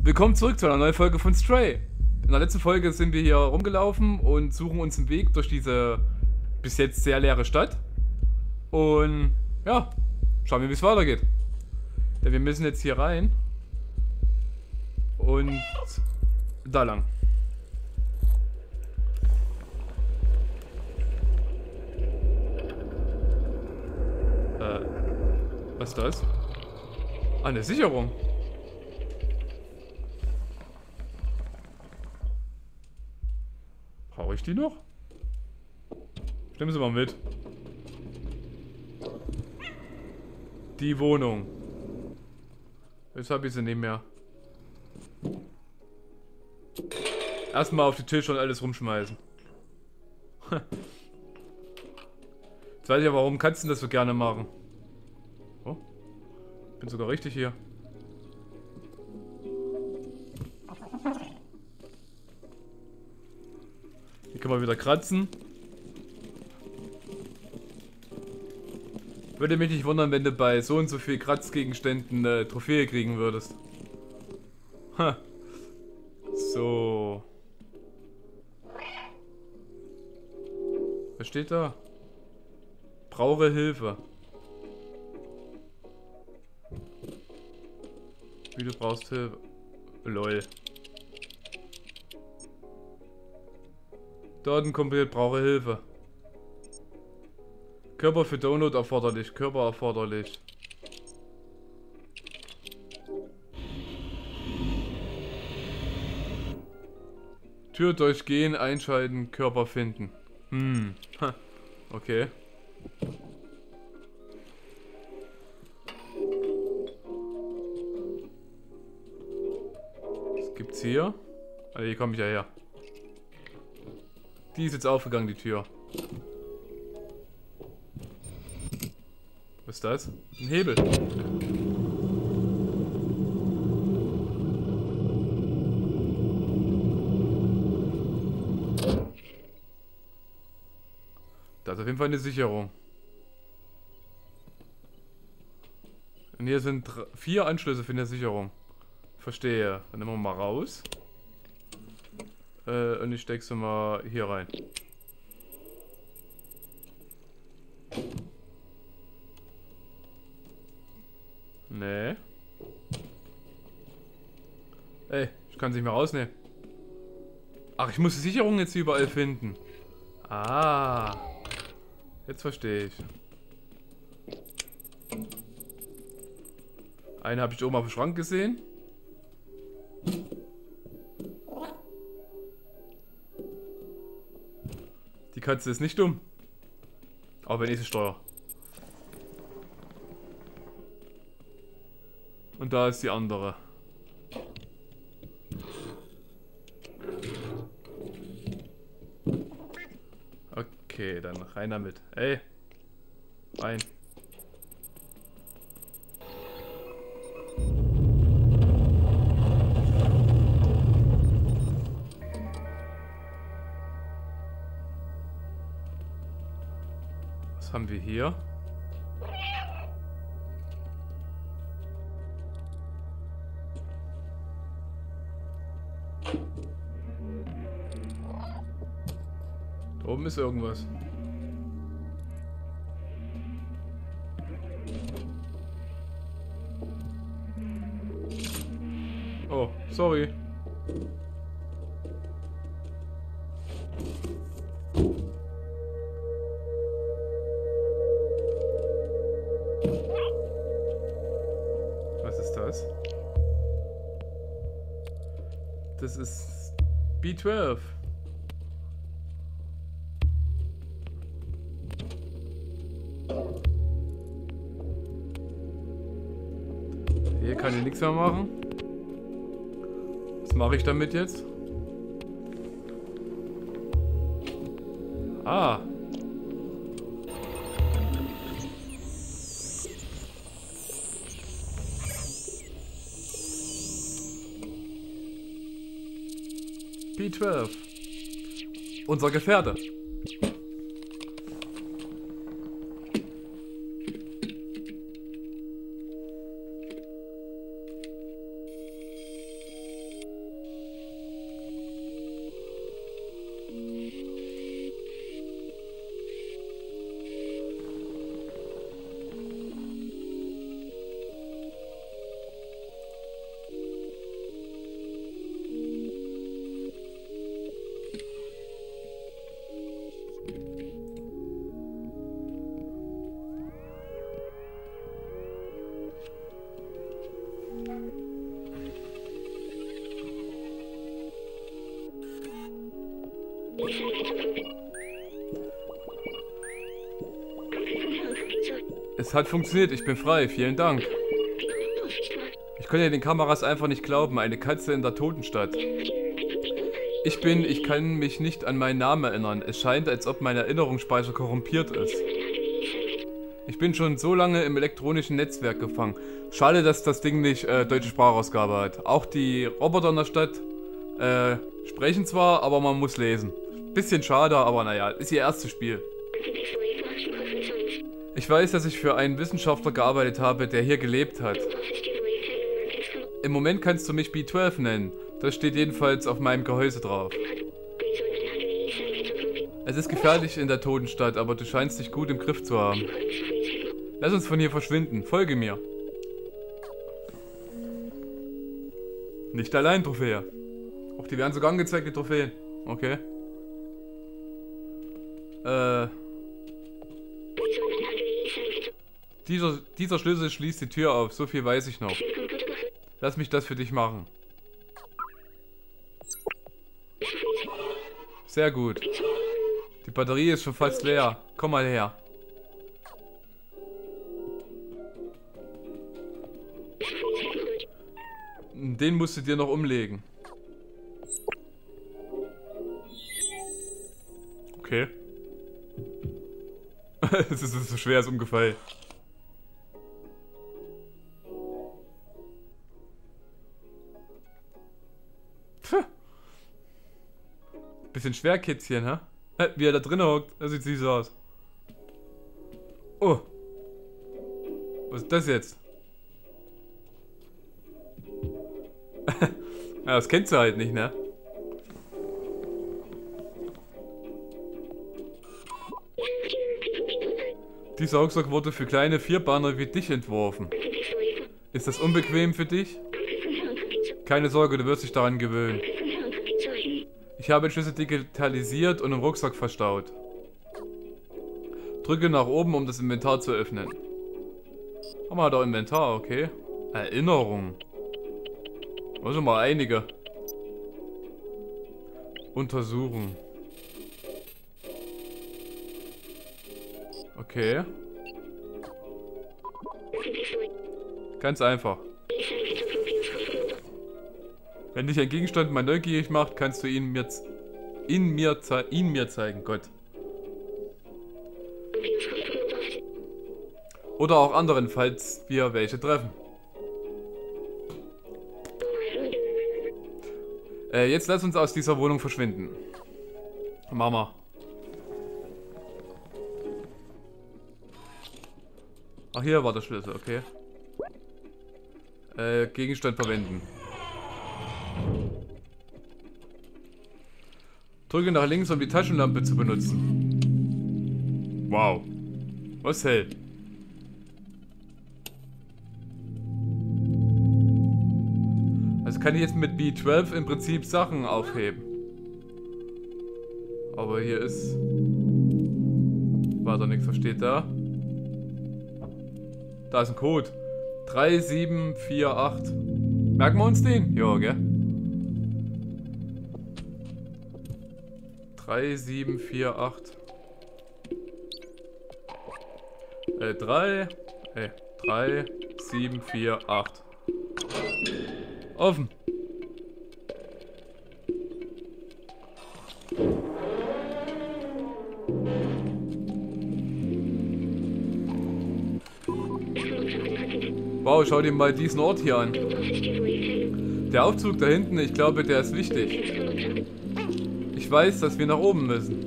Willkommen zurück zu einer neuen Folge von Stray. In der letzten Folge sind wir hier rumgelaufen und suchen uns einen Weg durch diese bis jetzt sehr leere Stadt. Und ja, schauen wir, wie es weitergeht. Denn wir müssen jetzt hier rein. Und da lang. Was ist das? Ah, eine Sicherung. Brauche ich die noch? Stimmen Sie mal mit. Die Wohnung. Jetzt habe ich sie nicht mehr. Erstmal auf die Tische und alles rumschmeißen. Jetzt weiß ich ja, warum Katzen das so gerne machen. Oh. Bin sogar richtig hier. Hier können wir wieder kratzen. Würde mich nicht wundern, wenn du bei so und so viel Kratzgegenständen eine Trophäe kriegen würdest. Ha. So. Was steht da? Brauche Hilfe. Wie du brauchst Hilfe. Lol. Datenkumpel brauche Hilfe. Körper für Download erforderlich. Körper erforderlich. Tür durchgehen, einschalten, Körper finden. Ha. Okay. Was gibt's hier? Also hier komme ich ja her. Die ist jetzt aufgegangen, die Tür. Was ist das? Ein Hebel. Da ist auf jeden Fall eine Sicherung. Und hier sind 4 Anschlüsse für eine Sicherung. Verstehe. Dann nehmen wir mal raus. Und ich stecke sie mal hier rein. Nee. Ey, ich kann sie nicht mehr rausnehmen. Ach, ich muss die Sicherung jetzt überall finden. Ah. Jetzt verstehe ich. Eine habe ich oben auf dem Schrank gesehen. Die Katze ist nicht dumm. Auch wenn ich sie steuere. Und da ist die andere. Okay, dann rein damit. Ey. Rein. Was haben wir hier? Da oben ist irgendwas. Oh, sorry. Was ist das? Das ist B12. Hier kann ich nichts mehr machen. Was mache ich damit jetzt? Ah. B12. Unser Gefährte. Es hat funktioniert, ich bin frei, vielen Dank. Ich konnte den Kameras einfach nicht glauben, eine Katze in der Totenstadt. Ich kann mich nicht an meinen Namen erinnern. Es scheint, als ob mein Erinnerungsspeicher korrumpiert ist. Ich bin schon so lange im elektronischen Netzwerk gefangen. Schade, dass das Ding nicht deutsche Sprachausgabe hat. Auch die Roboter in der Stadt sprechen zwar, aber man muss lesen. Bisschen schade, aber naja, ist ihr erstes Spiel. Ich weiß, dass ich für einen Wissenschaftler gearbeitet habe, der hier gelebt hat. Im Moment kannst du mich B12 nennen. Das steht jedenfalls auf meinem Gehäuse drauf. Es ist gefährlich in der Totenstadt, aber du scheinst dich gut im Griff zu haben. Lass uns von hier verschwinden. Folge mir. Nicht allein, Trophäe. Auch die werden sogar angezeigt, die Trophäen. Okay. Dieser Schlüssel schließt die Tür auf. So viel weiß ich noch. Lass mich das für dich machen. Sehr gut. Die Batterie ist schon fast leer. Komm mal her. Den musst du dir noch umlegen. Okay. Es ist so schwer, es ist umgefallen. Bisschen schwer, Kitzchen, hä? Wie er da drin hockt, das sieht süß aus. Oh. Was ist das jetzt? Ja, das kennst du halt nicht, ne? Dieser Rucksack wurde für kleine Vierbeiner wie dich entworfen. Ist das unbequem für dich? Keine Sorge, du wirst dich daran gewöhnen. Ich habe den Schlüssel digitalisiert und im Rucksack verstaut. Drücke nach oben, um das Inventar zu öffnen. Haben wir da Inventar, okay. Erinnerung. Also mal einige. Untersuchen. Okay. Ganz einfach. Wenn dich ein Gegenstand mal neugierig macht, kannst du ihn mir zeigen, Gott. Oder auch anderen, falls wir welche treffen. Jetzt lass uns aus dieser Wohnung verschwinden. Mama. Ach, hier war der Schlüssel, okay. Gegenstand verwenden. Drücke nach links, um die Taschenlampe zu benutzen. Wow. Was hält? Also kann ich jetzt mit B12 im Prinzip Sachen aufheben. Aber hier ist weiter nichts. Was steht da? Da ist ein Code. 3748. Merken wir uns den? Ja, gell? 3748. 3748. Offen. Wow, schau dir mal diesen Ort hier an. Der Aufzug da hinten, ich glaube, der ist wichtig. Ich weiß, dass wir nach oben müssen.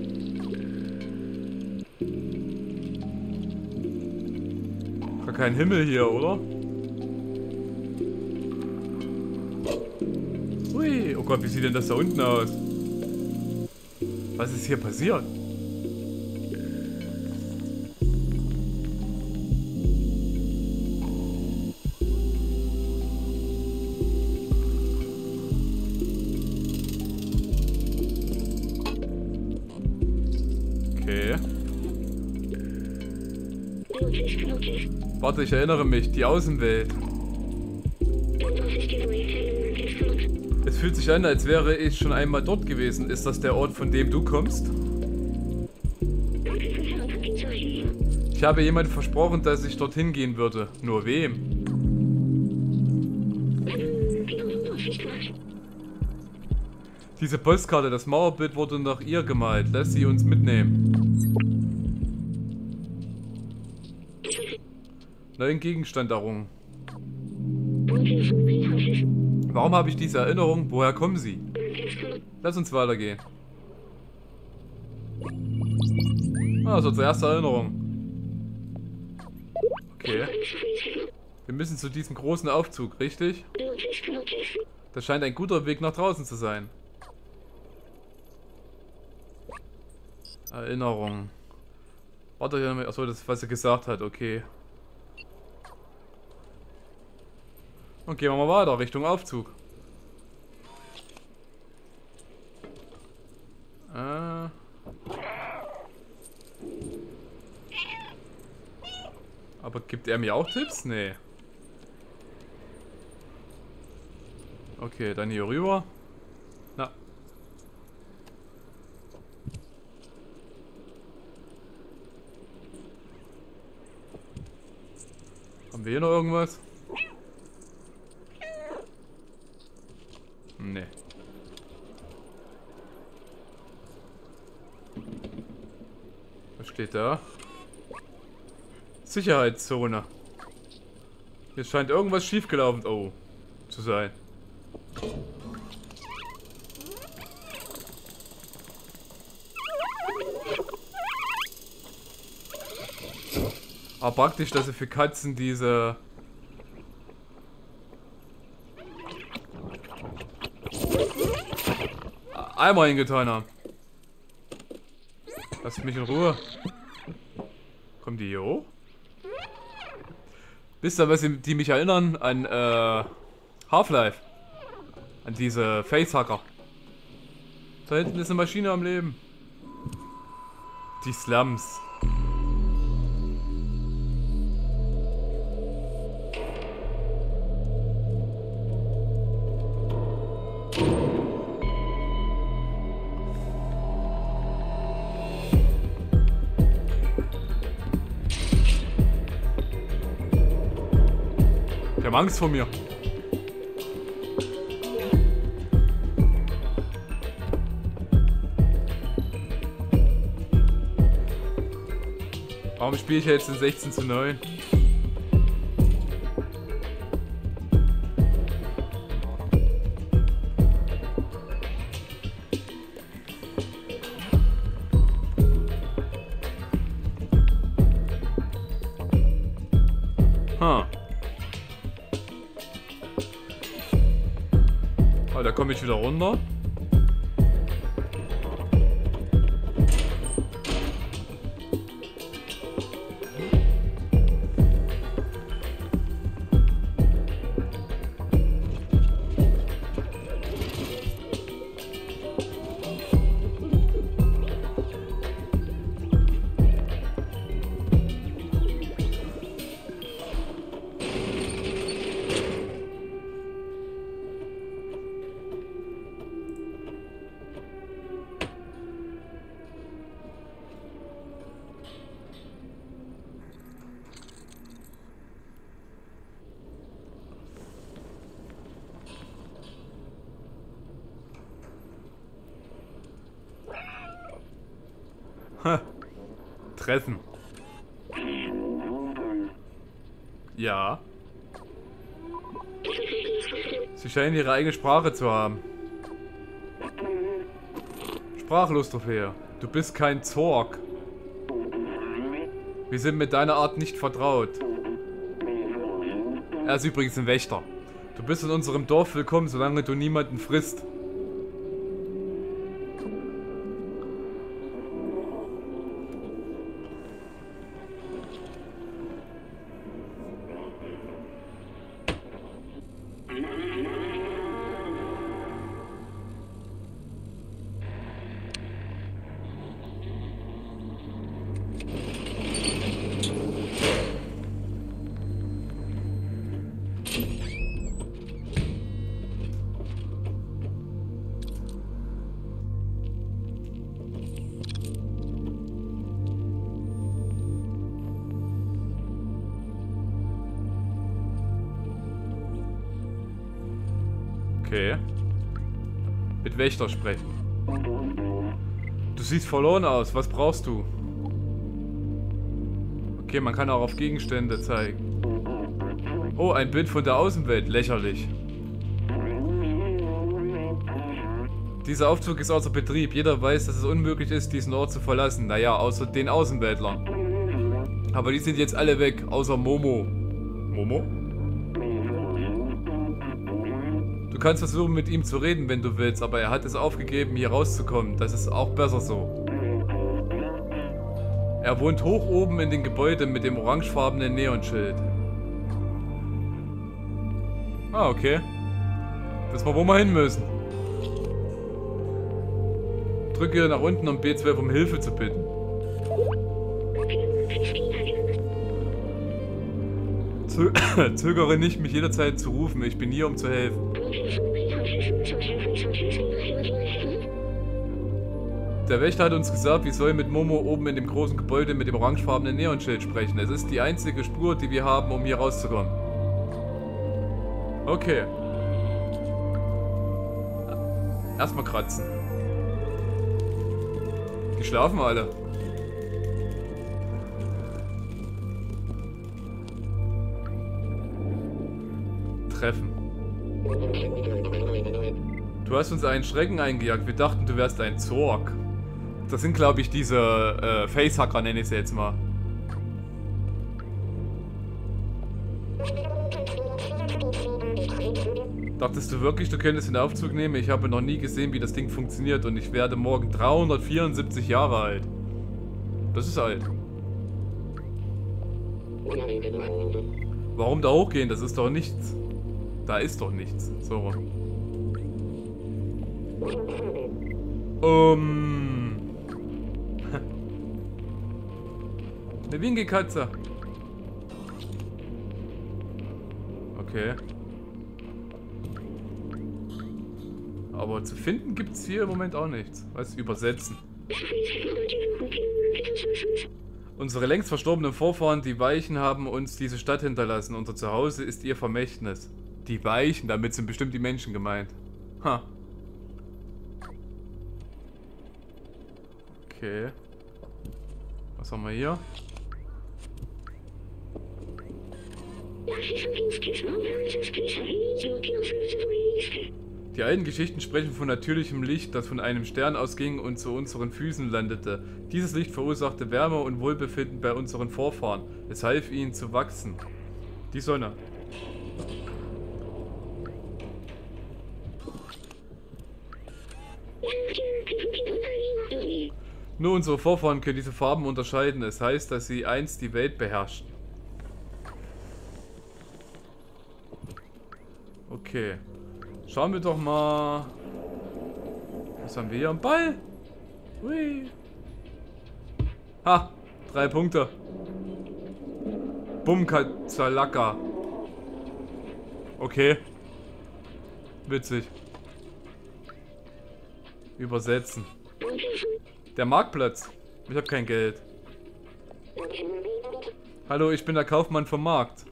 Gar kein Himmel hier, oder? Ui, oh Gott, wie sieht denn das da unten aus? Was ist hier passiert? Okay. Warte, ich erinnere mich. Die Außenwelt. Es fühlt sich an, als wäre ich schon einmal dort gewesen. Ist das der Ort, von dem du kommst? Ich habe jemandem versprochen, dass ich dorthin gehen würde. Nur wem? Diese Postkarte, das Mauerbild wurde nach ihr gemalt. Lass sie uns mitnehmen. Neuen Gegenstand errungen. Warum habe ich diese Erinnerung? Woher kommen sie? Lass uns weitergehen. Ah, das ist unsere erste Erinnerung. Okay. Wir müssen zu diesem großen Aufzug, richtig? Das scheint ein guter Weg nach draußen zu sein. Erinnerung. Warte, achso, das was er gesagt hat, okay. Und gehen wir mal weiter, Richtung Aufzug. Aber gibt er mir auch Tipps? Nee. Okay, dann hier rüber. Na. Haben wir hier noch irgendwas? Nee. Was steht da? Sicherheitszone. Hier scheint irgendwas schiefgelaufen zu sein. Aber praktisch, dass sie für Katzen diese... Eimer hingetan haben. Lasst mich in Ruhe. Kommen die hier hoch? Wisst ihr, was die mich erinnern? An Half-Life. An diese Facehacker. Da hinten ist eine Maschine am Leben. Die Slums. Die haben Angst vor mir. Warum spiele ich jetzt in 16:9? Da komme ich wieder runter. Treffen. Ja. Sie scheinen ihre eigene Sprache zu haben. Sprachlos-Trophäe. Du bist kein Zorg. Wir sind mit deiner Art nicht vertraut. Er ist übrigens ein Wächter. Du bist in unserem Dorf willkommen, solange du niemanden frisst. Okay. Mit Wächter sprechen. Du siehst verloren aus. Was brauchst du? Okay, man kann auch auf Gegenstände zeigen. Oh, ein Bild von der Außenwelt. Lächerlich. Dieser Aufzug ist außer Betrieb. Jeder weiß, dass es unmöglich ist, diesen Ort zu verlassen. Naja, außer den Außenweltlern. Aber die sind jetzt alle weg, außer Momo. Momo? Du kannst versuchen, mit ihm zu reden, wenn du willst, aber er hat es aufgegeben, hier rauszukommen. Das ist auch besser so. Er wohnt hoch oben in den Gebäuden mit dem orangefarbenen Neonschild. Ah, okay. Wissen wir, wo wir hin müssen. Drücke nach unten, um B12 um Hilfe zu bitten. Zögere nicht, mich jederzeit zu rufen. Ich bin hier, um zu helfen. Der Wächter hat uns gesagt, wir sollen mit Momo oben in dem großen Gebäude mit dem orangefarbenen Neonschild sprechen. Es ist die einzige Spur, die wir haben, um hier rauszukommen. Okay. Erstmal kratzen. Die schlafen alle. Treffen. Du hast uns einen Schrecken eingejagt. Wir dachten, du wärst ein Zorg. Das sind, glaube ich, diese Facehacker, nenne ich sie jetzt mal. Dachtest du wirklich, du könntest den Aufzug nehmen? Ich habe noch nie gesehen, wie das Ding funktioniert und ich werde morgen 374 Jahre alt. Das ist alt. Warum da hochgehen? Das ist doch nichts. Da ist doch nichts. So. Eine Winkelkatze. Okay. Aber zu finden gibt es hier im Moment auch nichts. Was? Übersetzen. Unsere längst verstorbenen Vorfahren, die Weichen, haben uns diese Stadt hinterlassen. Unser Zuhause ist ihr Vermächtnis. Die Weichen, damit sind bestimmt die Menschen gemeint. Ha. Okay. Was haben wir hier? Die alten Geschichten sprechen von natürlichem Licht, das von einem Stern ausging und zu unseren Füßen landete. Dieses Licht verursachte Wärme und Wohlbefinden bei unseren Vorfahren. Es half ihnen zu wachsen. Die Sonne. Nur unsere Vorfahren können diese Farben unterscheiden. Es heißt, dass sie einst die Welt beherrschten. Okay. Schauen wir doch mal. Was haben wir hier? Ein Ball? Hui. Ha! 3 Punkte. Bumkazalaka. Okay. Witzig. Übersetzen. Der Marktplatz. Ich habe kein Geld. Hallo, ich bin der Kaufmann vom Markt.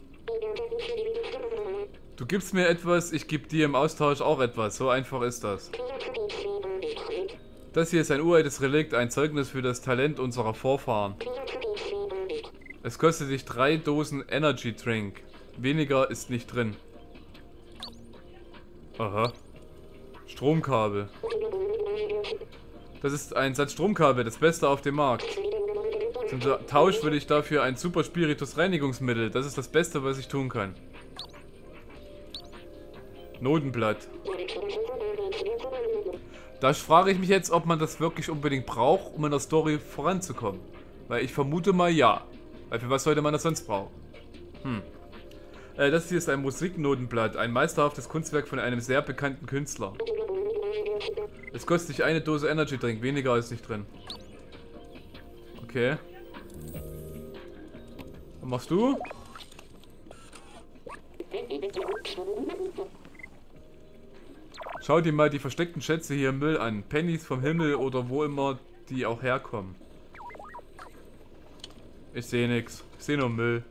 Du gibst mir etwas, ich gebe dir im Austausch auch etwas. So einfach ist das. Das hier ist ein uraltes Relikt, ein Zeugnis für das Talent unserer Vorfahren. Es kostet dich 3 Dosen Energy Drink. Weniger ist nicht drin. Aha. Stromkabel. Das ist ein Satz Stromkabel, das Beste auf dem Markt. Zum Tausch will ich dafür ein Super Spiritus Reinigungsmittel. Das ist das Beste, was ich tun kann. Notenblatt. Da frage ich mich jetzt, ob man das wirklich unbedingt braucht, um in der Story voranzukommen. Weil ich vermute mal ja. Weil für was sollte man das sonst brauchen? Das hier ist ein Musiknotenblatt. Ein meisterhaftes Kunstwerk von einem sehr bekannten Künstler. Es kostet dich 1 Dose Energy Drink. Weniger ist nicht drin. Okay. Was machst du? Schau dir mal die versteckten Schätze hier im Müll an. Pennies vom Himmel oder wo immer die auch herkommen. Ich sehe nichts. Ich sehe nur Müll.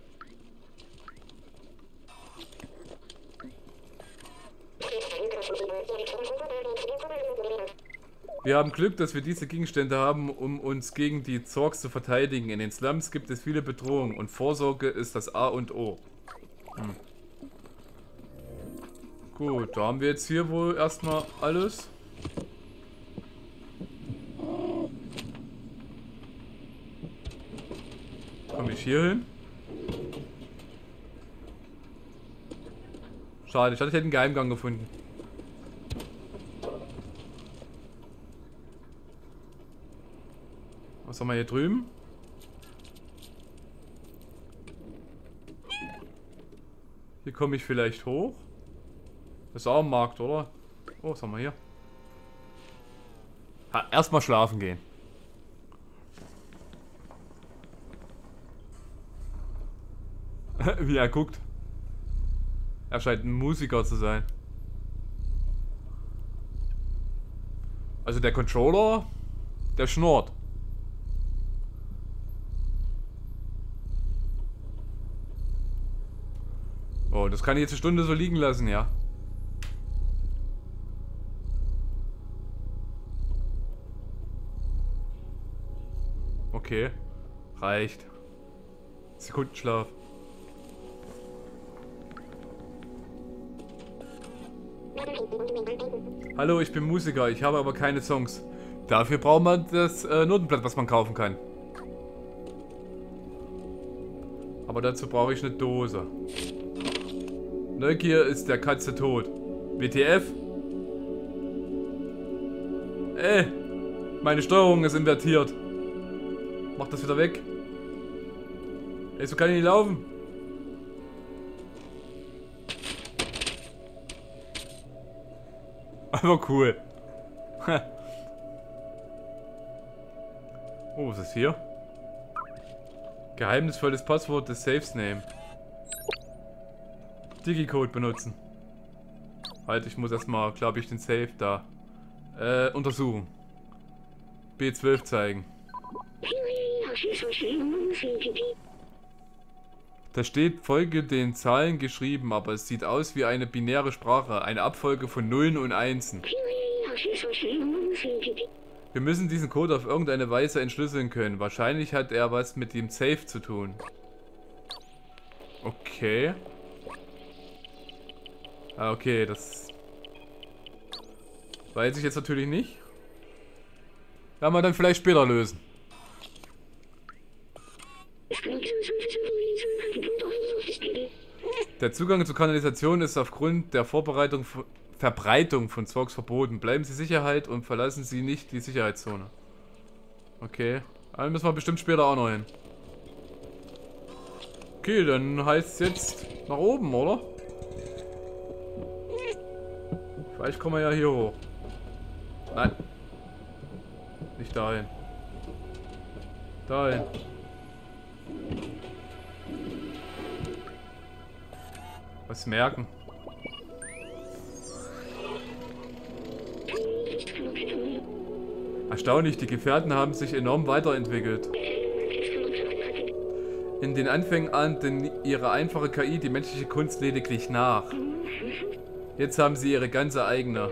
Wir haben Glück, dass wir diese Gegenstände haben, um uns gegen die Zorgs zu verteidigen. In den Slums gibt es viele Bedrohungen und Vorsorge ist das A und O. Gut, da haben wir jetzt hier wohl erstmal alles. Komme ich hier hin? Schade, ich hätte einen Geheimgang gefunden. Was haben wir hier drüben? Hier komme ich vielleicht hoch. Das ist auch ein Markt, oder? Oh, was haben wir hier? Ha, erstmal schlafen gehen. Wie er guckt. Er scheint ein Musiker zu sein. Also der Controller, der schnurrt. Oh, das kann ich jetzt eine Stunde so liegen lassen, ja. Okay. Reicht. Sekundenschlaf. Hallo, ich bin Musiker, ich habe aber keine Songs. Dafür braucht man das Notenblatt, was man kaufen kann. Aber dazu brauche ich eine Dose. Neugier ist der Katze tot. WTF? Meine Steuerung ist invertiert. Mach das wieder weg. Ey, so kann ich nicht laufen. Aber cool. Oh, was ist hier? Geheimnisvolles Passwort des Safes nehmen. Digicode benutzen. Halt, ich muss erstmal, glaube ich, den Safe da untersuchen. B12 zeigen. Da steht Folge den Zahlen geschrieben, aber es sieht aus wie eine binäre Sprache, eine Abfolge von Nullen und Einsen. Wir müssen diesen Code auf irgendeine Weise entschlüsseln können. Wahrscheinlich hat er was mit dem Safe zu tun. Okay. Ah, okay, das weiß ich jetzt natürlich nicht. Werden wir dann vielleicht später lösen. Der Zugang zur Kanalisation ist aufgrund der Verbreitung von Zorgs verboten. Bleiben Sie Sicherheit und verlassen Sie nicht die Sicherheitszone. Okay. Dann müssen wir bestimmt später auch noch hin. Okay, dann heißt es jetzt nach oben, oder? Vielleicht kommen wir ja hier hoch. Nein. Nicht dahin. Dahin. Was merken? Erstaunlich, die Gefährten haben sich enorm weiterentwickelt. In den Anfängen ahnte ihre einfache KI die menschliche Kunst lediglich nach. Jetzt haben sie ihre ganze eigene.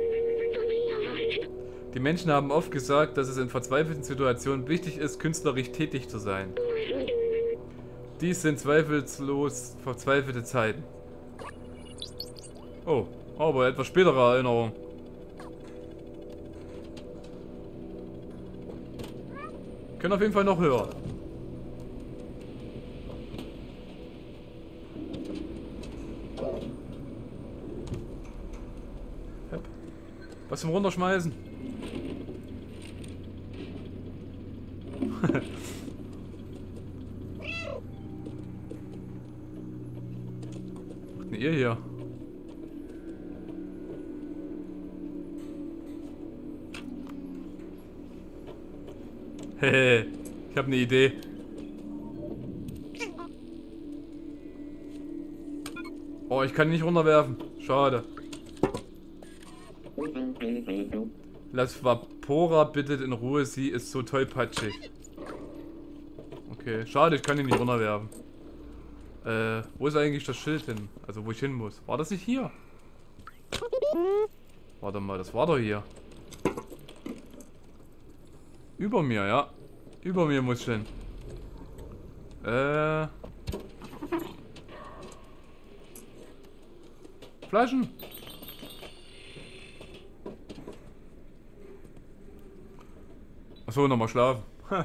Die Menschen haben oft gesagt, dass es in verzweifelten Situationen wichtig ist, künstlerisch tätig zu sein. Dies sind zweifellos verzweifelte Zeiten. Oh, aber etwas spätere Erinnerung. Können auf jeden Fall noch höher. Was zum Runterschmeißen? Was macht denn ihr hier? Hehe, ich habe eine Idee. Oh, ich kann ihn nicht runterwerfen. Schade. Lass Vapora bitte in Ruhe, sie ist so tollpatschig. Okay, schade, ich kann ihn nicht runterwerfen. Wo ist eigentlich das Schild hin? Also wo ich hin muss. War das nicht hier? Warte mal, das war doch hier. Über mir, ja. Über mir muss stehen. Flaschen. Achso, nochmal schlafen. Ha.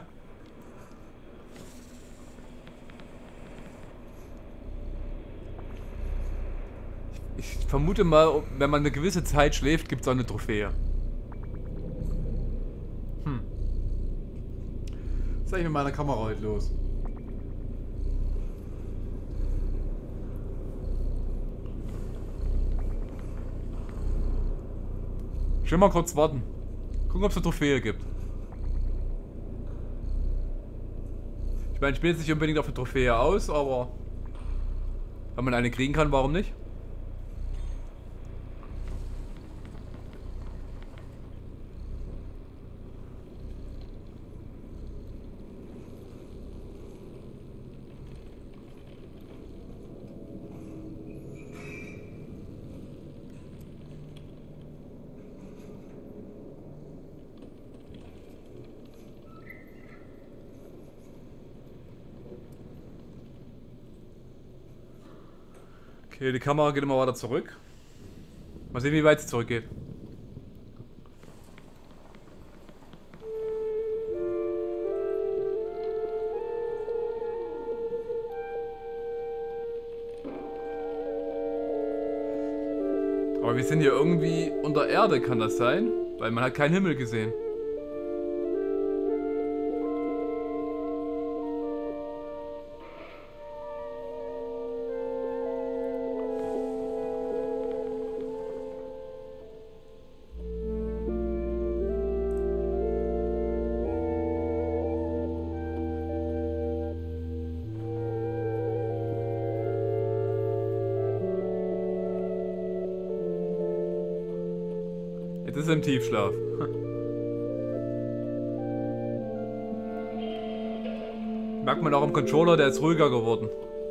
Ich vermute mal, wenn man eine gewisse Zeit schläft, gibt es auch eine Trophäe. Was ist eigentlich mit meiner Kamera heute los? Ich will mal kurz warten. Gucken, ob es eine Trophäe gibt. Ich meine, ich bin jetzt nicht unbedingt auf eine Trophäe aus, aber wenn man eine kriegen kann, warum nicht? Okay, die Kamera geht immer weiter zurück. Mal sehen, wie weit sie zurückgeht. Aber wir sind hier irgendwie unter Erde, kann das sein? Weil man hat keinen Himmel gesehen. Jetzt ist er im Tiefschlaf. Merkt man auch am Controller, der ist ruhiger geworden.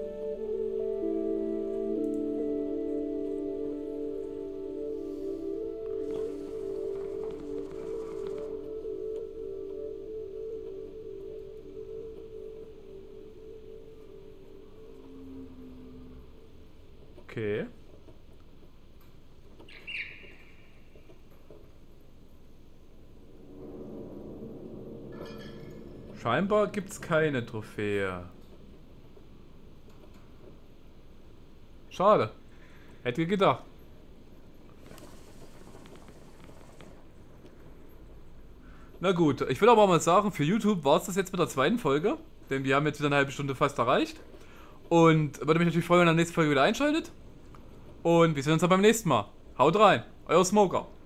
Okay. Scheinbar gibt's keine Trophäe. Schade. Hätte gedacht. Na gut, ich will aber mal sagen, für YouTube war es das jetzt mit der zweiten Folge. Denn wir haben jetzt wieder eine halbe Stunde fast erreicht. Und würde mich natürlich freuen, wenn ihr in der nächsten Folge wieder einschaltet. Und wir sehen uns dann beim nächsten Mal. Haut rein, euer Smoker.